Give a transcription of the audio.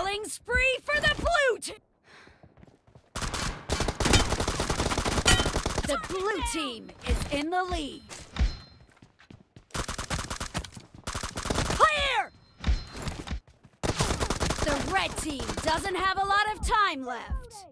Killing spree for the blue team! The blue team is in the lead. Clear! The red team doesn't have a lot of time left.